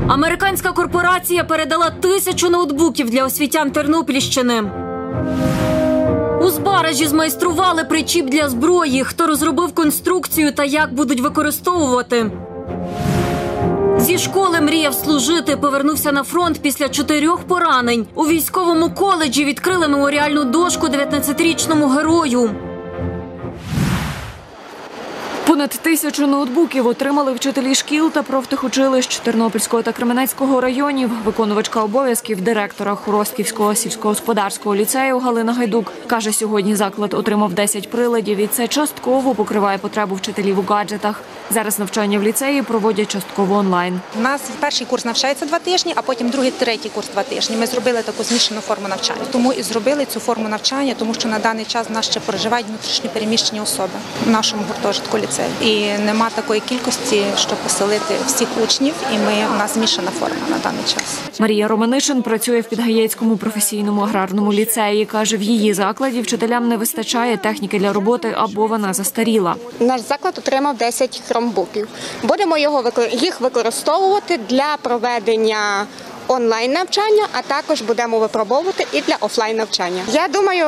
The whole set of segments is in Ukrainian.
Американська корпорація передала 1000 ноутбуків для освітян Тернопільщини. У Збаражі змайстрували причіп для зброї. Хто розробив конструкцію та як будуть використовувати? Зі школи мріяв служити, повернувся на фронт після 4 поранень. У військовому коледжі відкрили меморіальну дошку 19-річному герою. Понад 1000 ноутбуків отримали вчителі шкіл та профтехучилищ Тернопільського та Кременецького районів. Виконувачка обов'язків директора Хоростківського сільськогосподарського ліцею Галина Гайдук каже, сьогодні заклад отримав 10 приладів і це частково покриває потребу вчителів у гаджетах. Зараз навчання в ліцеї проводять частково онлайн. У нас перший курс навчається 2 тижні, а потім другий, третій курс 2 тижні. Ми зробили таку змішану форму навчання. Тому і зробили цю форму навчання, тому що на даний час в нас ще проживають внутрішньо переміщені особи в нашому гуртожитку ліцею. І нема такої кількості, щоб поселити всіх учнів, і у нас змішана форма на даний час. Марія Романишин працює в Підгаєцькому професійному аграрному ліцеї. Каже, в її закладі вчителям не вистачає техніки для роботи або вона застаріла. Наш заклад отримав 10 хромбуків. Будемо їх використовувати для проведення онлайн-навчання, а також будемо випробовувати і для офлайн-навчання. Я думаю,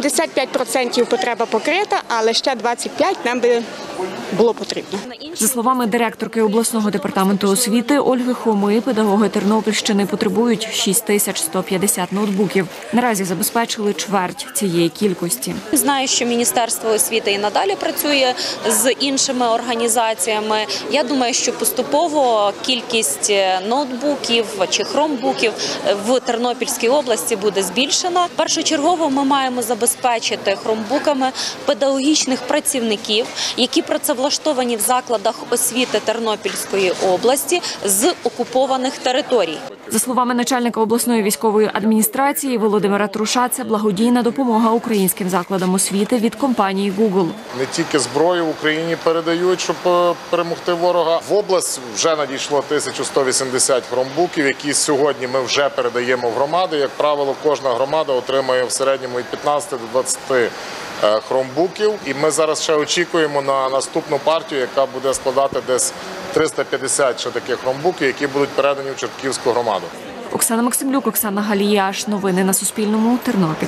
75% потреба покрита, але ще 25% нам би було потрібно. За словами директорки обласного департаменту освіти Ольги Хоми, педагоги Тернопільщини потребують 6150 ноутбуків. Наразі забезпечили чверть цієї кількості. Знаю, що Міністерство освіти і надалі працює з іншими організаціями. Я думаю, що поступово кількість ноутбуків чи хромбуків в Тернопільській області буде збільшена. Першочергово ми маємо забезпечити хромбуками педагогічних працівників, які працевлаштовані в закладах освіти Тернопільської області з окупованих територій. За словами начальника обласної військової адміністрації Володимира Труша, це благодійна допомога українським закладам освіти від компанії Google. Не тільки зброю в Україні передають, щоб перемогти ворога. В область вже надійшло 1180 хромбуків, які сьогодні ми вже передаємо в громади. Як правило, кожна громада отримує в середньому від 15 до 20 хромбуків. І ми зараз ще очікуємо на наступну партію, яка буде складати десь 350 ще таких хромбуків, які будуть передані в Чортківську громаду. Оксана Максимлюк, Оксана Галіяш. Новини на Суспільному. Тернопіль.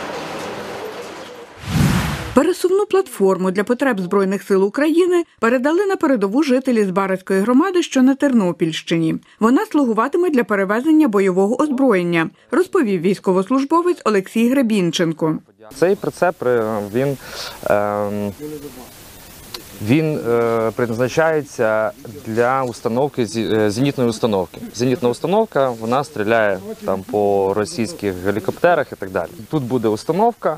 Пересувну платформу для потреб Збройних сил України передали на передову жителі Збаразької громади, що на Тернопільщині. Вона слугуватиме для перевезення бойового озброєння, розповів військовослужбовець Олексій Гребінченко. Цей прицеп, він призначається для установки зенітної установки. Зенітна установка, вона стріляє там по російських гелікоптерах і так далі. Тут буде установка,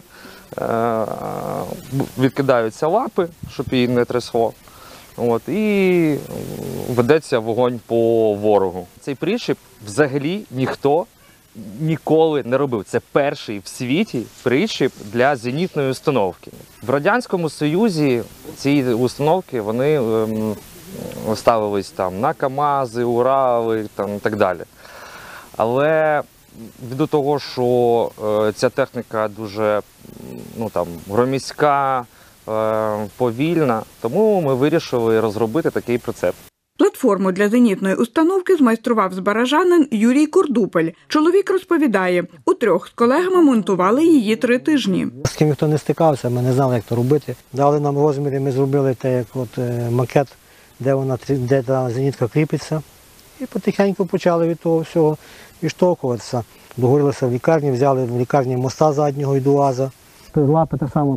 відкидаються лапи, щоб її не трясло. І ведеться вогонь по ворогу. Цей причіп взагалі ніхто ніколи не робив. Це перший в світі причіп для зенітної установки. В Радянському Союзі ці установки, вони ставились там на КАМАЗи, Урали і так далі. Але ввиду того, що ця техніка дуже громіська, повільна, тому ми вирішили розробити такий прицеп. Платформу для зенітної установки змайстрував збаражанин Юрій Кордупель. Чоловік розповідає, утрьох з колегами монтували її 3 тижні. З ким ніхто не стикався, ми не знали, як це робити. Дали нам розміри, ми зробили макет, де та зенітка кріпиться. І потихеньку почали від того всього відштовхуватися. Договорилися в лікарні, взяли в лікарні моста заднього і ДУАЗа. Лапи так само,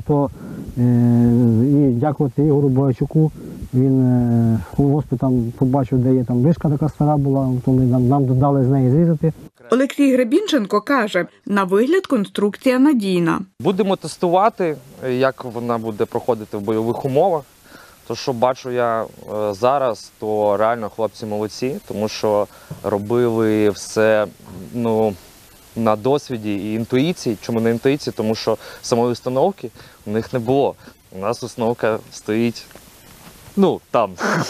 і дякувати Ігору Бойчуку. Він у госпіталі побачив, де є там вишка така стара була, то нам додали з неї зрізати. Олексій Гребінченко каже, на вигляд конструкція надійна. Будемо тестувати, як вона буде проходити в бойових умовах. То, що бачу я зараз, то реально хлопці молодці, тому що робили все на досвіді і інтуїції. Чому не інтуїції? Тому що самої установки у них не було. У нас установка стоїть там.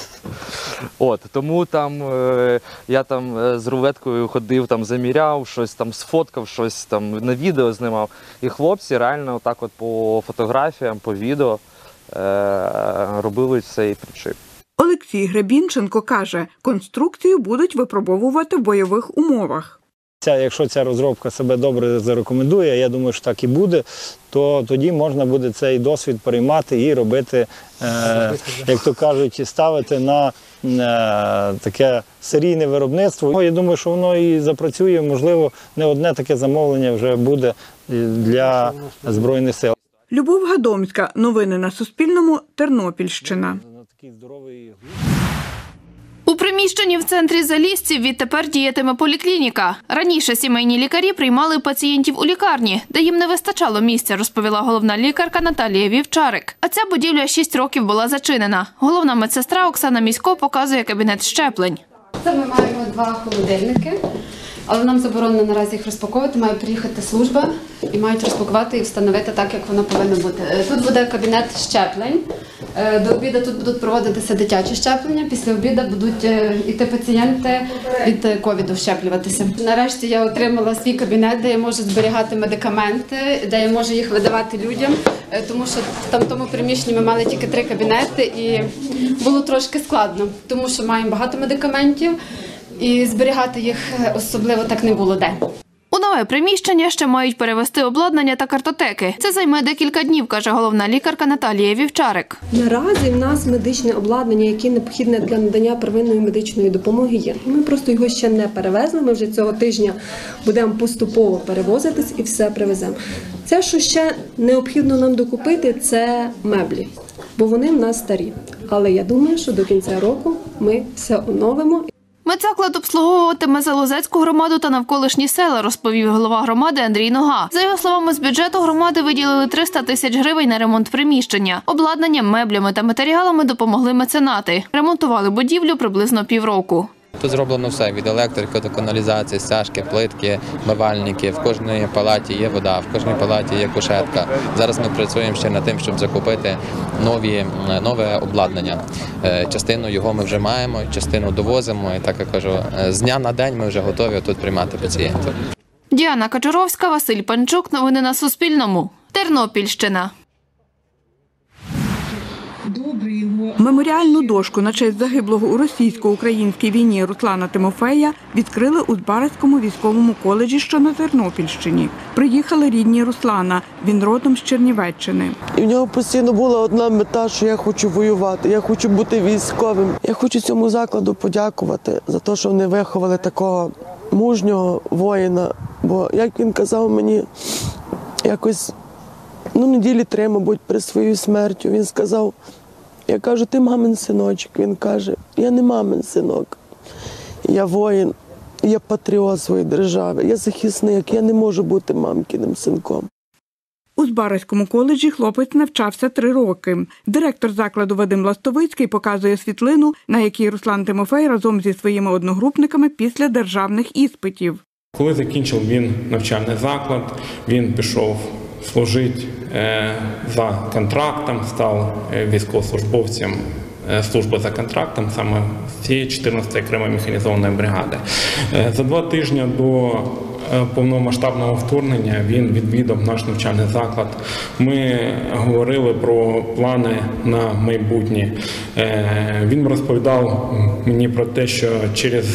Тому я з рулеткою ходив, заміряв, щось сфоткав, щось на відео знімав. І хлопці реально по фотографіям, по відео робили цей причіп. Олексій Гребінченко каже, конструкцію будуть випробовувати в бойових умовах. Якщо ця розробка себе добре зарекомендує, я думаю, що так і буде, то тоді можна буде цей досвід переймати і робити, як то кажуть, ставити на таке серійне виробництво. Я думаю, що воно і запрацює, можливо, не одне таке замовлення вже буде для Збройних сил. Любов Гадомська. Новини на Суспільному. Тернопільщина. У приміщенні в центрі Залісців відтепер діятиме поліклініка. Раніше сімейні лікарі приймали пацієнтів у лікарні, де їм не вистачало місця, розповіла головна лікарка Наталія Вівчарик. А ця будівля 6 років була зачинена. Головна медсестра Оксана Місько показує кабінет щеплень. Це ми маємо 2 холодильники, але нам заборонено наразі їх розпаковувати. Має приїхати служба і мають розпакувати і встановити так, як воно повинно бути. Тут буде кабінет щеплень. До обіду тут будуть проводитися дитячі щеплення. Після обіду будуть йти пацієнти від ковіду щеплюватися. Нарешті я отримала свій кабінет, де я можу зберігати медикаменти, де я можу їх видавати людям, тому що там в тому приміщенні ми мали тільки 3 кабінети і було трошки складно, тому що маємо багато медикаментів і зберігати їх особливо так не було де. У нове приміщення ще мають перевести обладнання та картотеки. Це займе декілька днів, каже головна лікарка Наталія Вівчарик. Наразі в нас медичне обладнання, яке необхідне для надання первинної медичної допомоги, є. Ми просто його ще не перевезли, ми вже цього тижня будемо поступово перевозитись і все привеземо. Це, що ще необхідно нам докупити, це меблі, бо вони в нас старі. Але я думаю, що до кінця року ми все оновимо. Медзаклад обслуговуватиме Залозецьку громаду та навколишні села, розповів голова громади Андрій Нога. За його словами, з бюджету громади виділили 300 тисяч гривень на ремонт приміщення. Обладнанням, меблями та матеріалами допомогли меценати. Ремонтували будівлю приблизно півроку. Тут зроблено все, від електрики до каналізації, стяжки, плитки, мивальники. В кожній палаті є вода, в кожній палаті є кушетка. Зараз ми працюємо ще над тим, щоб закупити нове обладнання. Частину його ми вже маємо, частину довозимо. І так я кажу, з дня на день ми вже готові тут приймати пацієнтів. Діана Качуровська, Василь Панчук. Новини на Суспільному. Тернопільщина. Меморіальну дошку на честь загиблого у російсько-українській війні Руслана Тимофея відкрили у Збаразькому військовому коледжі, що на Тернопільщині. Приїхали рідні Руслана, він родом з Чернівеччини. І в нього постійно була одна мета, що я хочу воювати, я хочу бути військовим. Я хочу цьому закладу подякувати за те, що вони виховали такого мужнього воїна. Бо, як він казав мені, якось неділі 3, мабуть, при своїй смерті, він сказав, я кажу, ти мамин синочок. Він каже, я не мамин синок. Я воїн, я патріот своєї держави, я захисник, я не можу бути мамкиним синком. У Збаразькому коледжі хлопець навчався 3 роки. Директор закладу Вадим Ластовицький показує світлину, на якій Руслан Тимофей разом зі своїми одногрупниками після державних іспитів. Коли закінчив він навчальний заклад, він пішов служити за контрактом, став військовослужбовцем служби за контрактом саме цієї 14-ї окремої механізованої бригади. За 2 тижні до повномасштабного вторгнення він відвідав наш навчальний заклад. Ми говорили про плани на майбутнє. Він розповідав мені про те, що через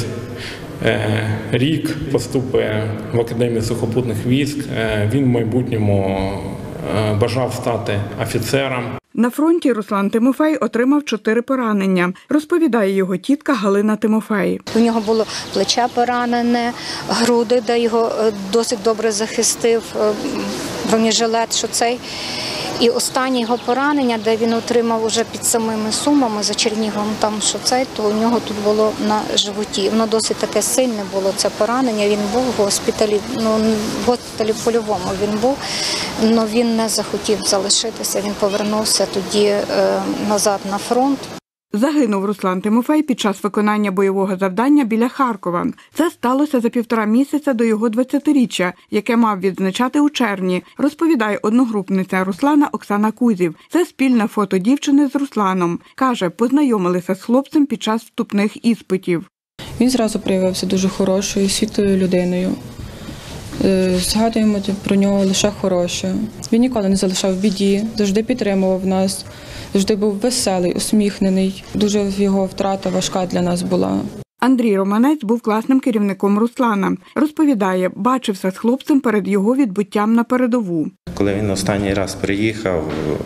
рік поступить в Академію сухопутних військ. Він в майбутньому бажав стати офіцером. На фронті Руслан Тимофей отримав 4 поранення, розповідає його тітка Галина Тимофей. У нього було плече поранене, груди, де його досить добре захистив бронежилет, що цей. І останнє його поранення, де він отримав уже під самими Сумами за Черніговом, там що цей, то у нього тут було на животі. Воно досить таке сильне було, це поранення. Він був в госпіталі, в госпіталі польовому він був, але він не захотів залишитися, він повернувся тоді назад на фронт. Загинув Руслан Тимофей під час виконання бойового завдання біля Харкова. Це сталося за 1,5 місяця до його 20-річчя, яке мав відзначати у червні, розповідає одногрупниця Руслана Оксана Кузів. Це спільне фото дівчини з Русланом. Каже, познайомилися з хлопцем під час вступних іспитів. Він зразу проявився дуже хорошою, світлою людиною. Згадуємо про нього лише хороше. Він ніколи не залишав в біді, завжди підтримував нас, завжди був веселий, усміхнений. Дуже його втрата важка для нас була. Андрій Романець був класним керівником Руслана. Розповідає, бачився з хлопцем перед його відбуттям на передову. Коли він останній раз приїхав,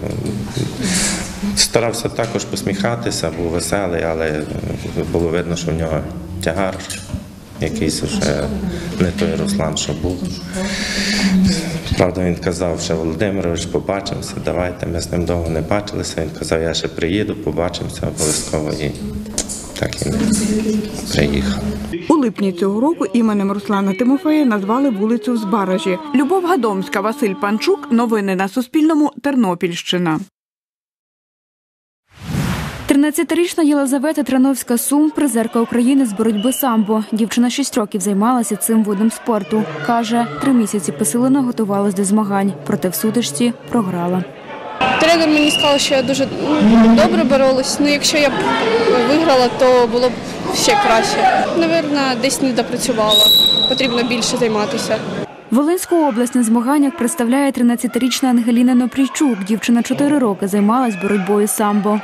старався також посміхатися, був веселий, але було видно, що в нього тягар. Якийсь вже не той Руслан, що був. Правда, він казав, що Володимирович, побачимося, давайте. Ми з ним довго не бачилися. Він казав, я ще приїду, побачимося обов'язково. І так і не приїхав. У липні цього року іменем Руслана Тимофея назвали вулицю в Збаражі. Любов Гадомська, Василь Панчук. Новини на Суспільному. Тернопільщина. 13-річна Єлизавета Трановська-Сум – призерка України з боротьби самбо. Дівчина 6 років займалася цим видом спорту. Каже, 3 місяці посилено готувалась до змагань, проте в сутичці програла. Тренер мені сказав, що я дуже добре боролась. Якщо я б виграла, то було б ще краще. Навірно, десь не допрацювала. Потрібно більше займатися. Волинську область на змаганнях представляє 13-річна Ангеліна Нопрійчук. Дівчина 4 роки займалась боротьбою самбо.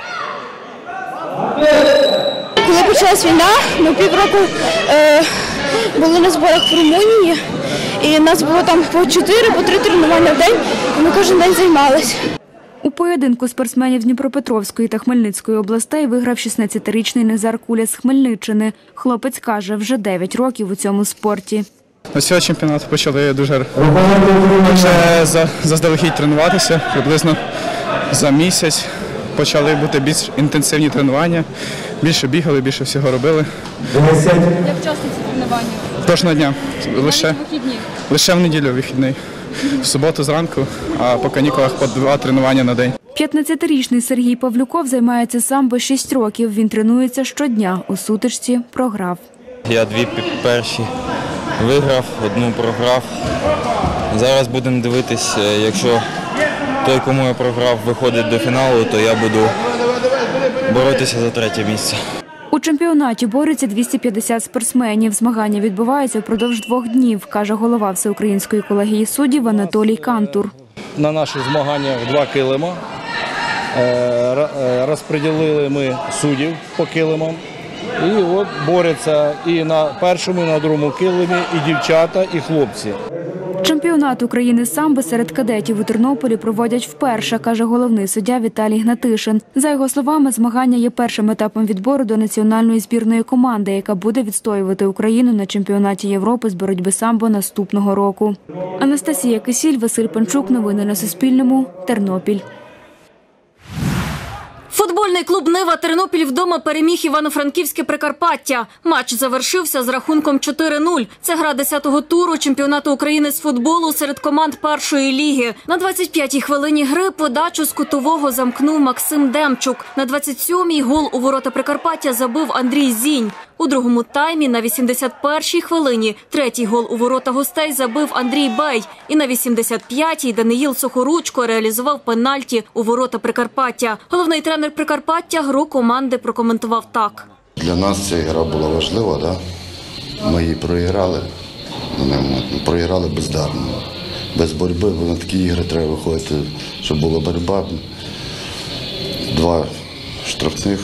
Коли почалась війна, ми півроку були на зборах в Румунії, і нас було там по 4-3 тренування в день, і ми кожен день займалися. У поєдинку спортсменів з Дніпропетровської та Хмельницької областей виграв 16-річний Назар Куля з Хмельниччини. Хлопець каже, вже 9 років у цьому спорті. Ось цього чемпіонату почали дуже заздалегідь тренуватися, приблизно за місяць. Почали бути більш інтенсивні тренування, більше бігали, більше всього робили. Як часто ці тренування? Кожного дня, лише в неділю вихідний. В суботу зранку, а по канікулах по 2 тренування на день. 15-річний Сергій Павлюков займається самбо 6 років. Він тренується щодня. У сутичці програв. Я 2 перші виграв, 1 програв. Зараз будемо дивитись, якщо той, кому я програв, виходить до фіналу, то я буду боротися за 3-е місце. У чемпіонаті борються 250 спортсменів. Змагання відбуваються впродовж 2 днів, каже голова Всеукраїнської колегії суддів Анатолій Кантур. На наші змагання 2 килима. Розподілили ми суддів по килимам. І от борються і на першому, і на другому килимі, і дівчата, і хлопці. Чемпіонат України з самбо серед кадетів у Тернополі проводять вперше, каже головний суддя Віталій Гнатишин. За його словами, змагання є першим етапом відбору до національної збірної команди, яка буде відстоювати Україну на чемпіонаті Європи з боротьби самбо наступного року. Анастасія Кисіль, Василь Панчук. Новини на Суспільному. Тернопіль. Футбольний клуб «Нива» Тернопіль вдома переміг Івано-Франківське Прикарпаття. Матч завершився з рахунком 4-0. Це гра 10-го туру чемпіонату України з футболу серед команд першої ліги. На 25-й хвилині гри подачу з кутового замкнув Максим Демчук. На 27-й гол у ворота Прикарпаття забив Андрій Зінь. У другому таймі на 81-й хвилині 3-й гол у ворота гостей забив Андрій Бей. І на 85-й Даниїл Сухоручко реалізував пенальті у ворота Прикарпаття. Головний тренер Прикарпаття гру команди прокоментував так. Для нас ця гра була важлива, да? Ми її проіграли. Проіграли бездарно. Без боротьби, бо на такі ігри треба виходити, щоб була боротьба. 2 штрафних,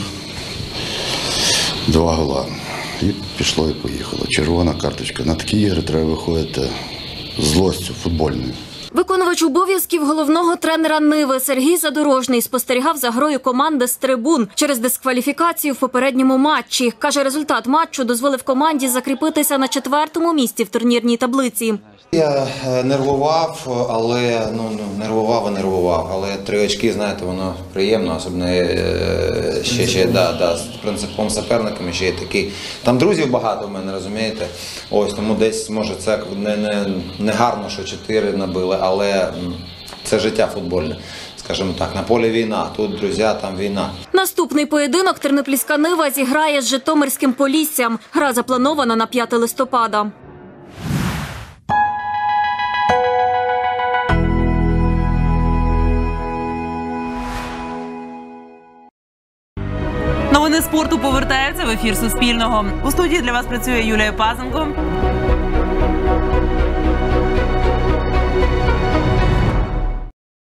2 гола. І пішло і поїхало. Червона карточка. На такі ігри треба виходити з злостю футбольною. Виконувач обов'язків головного тренера «Ниви» Сергій Задорожний спостерігав за грою команди з трибун через дискваліфікацію в попередньому матчі. Каже, результат матчу дозволив команді закріпитися на 4-му місці в турнірній таблиці. Я нервував, але нервував, але 3 очки, знаєте, воно приємно, особливо ще з принциповим суперниками, ще є такий. Там друзів багато в мене, розумієте? Ось, тому десь, може, це не гарно, що 4 набили, але це життя футбольне. Скажімо так, на полі війна, тут друзі, там війна. Наступний поєдинок тернопільська «Нива» зіграє з Житомирським Поліссям. Гра запланована на 5 листопада. Новини спорту повертаються в ефір Суспільного. У студії для вас працює Юлія Пазенко.